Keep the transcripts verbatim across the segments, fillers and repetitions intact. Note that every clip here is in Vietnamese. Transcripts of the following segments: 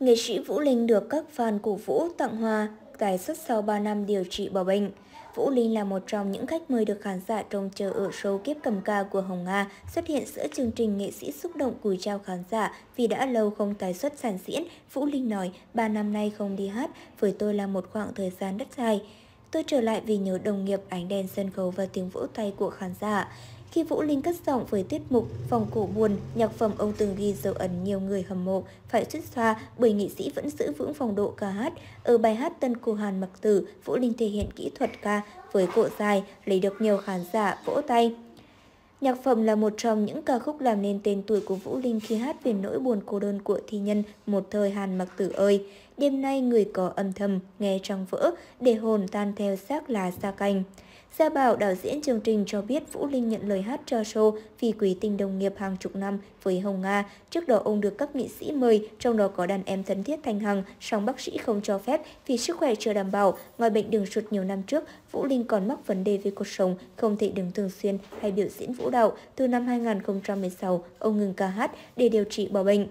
Nghệ sĩ Vũ Linh được các fan cổ vũ tặng hoa tái xuất sau ba năm điều trị bỏ bệnh. Vũ Linh là một trong những khách mời được khán giả trông chờ ở show Kiếp Cầm Ca của Hồng Nga, xuất hiện giữa chương trình nghệ sĩ xúc động cùi chào khán giả vì đã lâu không tái xuất sàn diễn. Vũ Linh nói, ba năm nay không đi hát, với tôi là một khoảng thời gian rất dài. Tôi trở lại vì nhớ đồng nghiệp, ánh đèn sân khấu và tiếng vỗ tay của khán giả. Khi Vũ Linh cất giọng với tiết mục Vòng Cổ Buồn, nhạc phẩm ông từng ghi dấu ấn nhiều người hâm mộ phải xuất xoa bởi nghệ sĩ vẫn giữ vững phong độ ca hát. Ở bài hát Tân Cô Hàn Mặc Tử, Vũ Linh thể hiện kỹ thuật ca với cỗ dài, lấy được nhiều khán giả vỗ tay. Nhạc phẩm là một trong những ca khúc làm nên tên tuổi của Vũ Linh khi hát về nỗi buồn cô đơn của thi nhân một thời Hàn Mặc Tử ơi. Đêm nay người có âm thầm, nghe trong vỡ, để hồn tan theo xác là xa canh. Gia Bảo, đạo diễn chương trình cho biết Vũ Linh nhận lời hát cho show vì quý tình đồng nghiệp hàng chục năm với Hồng Nga. Trước đó ông được các nghệ sĩ mời, trong đó có đàn em thân thiết Thanh Hằng, song bác sĩ không cho phép vì sức khỏe chưa đảm bảo. Ngoài bệnh đường ruột nhiều năm trước, Vũ Linh còn mắc vấn đề về cuộc sống, không thể đứng thường xuyên hay biểu diễn vũ đạo. Từ năm hai nghìn không trăm mười sáu, ông ngừng ca hát để điều trị bỏ bệnh.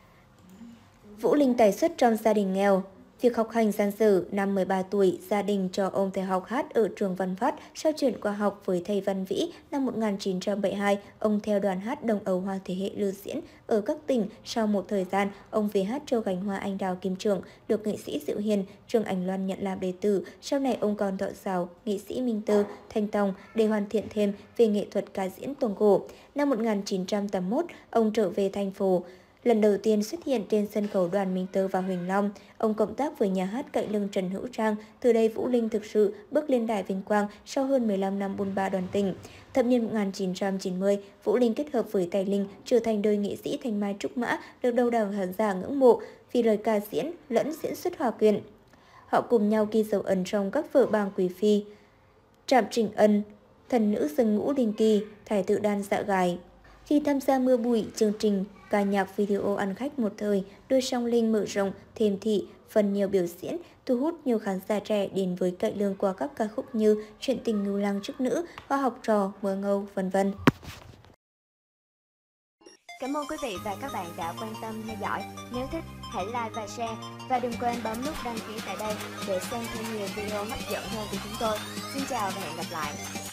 Vũ Linh tái xuất trong gia đình nghèo. Việc học hành gian dở, năm mười ba tuổi, gia đình cho ông theo học hát ở trường Văn Phát. Sau chuyển qua học với thầy Văn Vĩ, năm một nghìn chín trăm bảy mươi hai, ông theo đoàn hát Đồng Âu Hoa thế hệ lưu diễn ở các tỉnh. Sau một thời gian, ông về hát cho gánh hoa Anh Đào Kim Trượng, được nghệ sĩ Diệu Hiền, Trương Ảnh Loan nhận làm đệ tử. Sau này ông còn thọ giáo nghệ sĩ Minh Tư, Thanh Tòng để hoàn thiện thêm về nghệ thuật ca diễn tuồng cổ. Năm một nghìn chín trăm tám mươi mốt, ông trở về thành phố. Lần đầu tiên xuất hiện trên sân khấu đoàn Minh Tơ và Huỳnh Long, ông cộng tác với nhà hát cải lương Trần Hữu Trang. Từ đây Vũ Linh thực sự bước lên đài vinh quang sau hơn mười lăm năm bôn ba đoàn tình. Thập niên một nghìn chín trăm chín mươi, Vũ Linh kết hợp với Tài Linh trở thành đôi nghệ sĩ Thanh Mai Trúc Mã được đông đảo khán giả ngưỡng mộ vì lời ca diễn lẫn diễn xuất hòa quyện. Họ cùng nhau ghi dấu ấn trong các vở Bàng Quý Phi, Trạm Trình Ân, Thần Nữ Dâng Ngũ Đình Kỳ, Thái Tử Đan Dạ Gái. Khi tham gia Mưa Bụi, chương trình ca nhạc video ăn khách một thời, đôi song linh mở rộng thêm thị phần nhiều biểu diễn, thu hút nhiều khán giả trẻ đến với cải lương qua các ca khúc như Chuyện tình ngưu lang chức nữ, Hoa học trò, Mơ ngâu, vân vân. Cảm ơn quý vị và các bạn đã quan tâm theo dõi. Nếu thích, hãy like và share. Và đừng quên bấm nút đăng ký tại đây để xem thêm nhiều video hấp dẫn hơn của chúng tôi. Xin chào và hẹn gặp lại.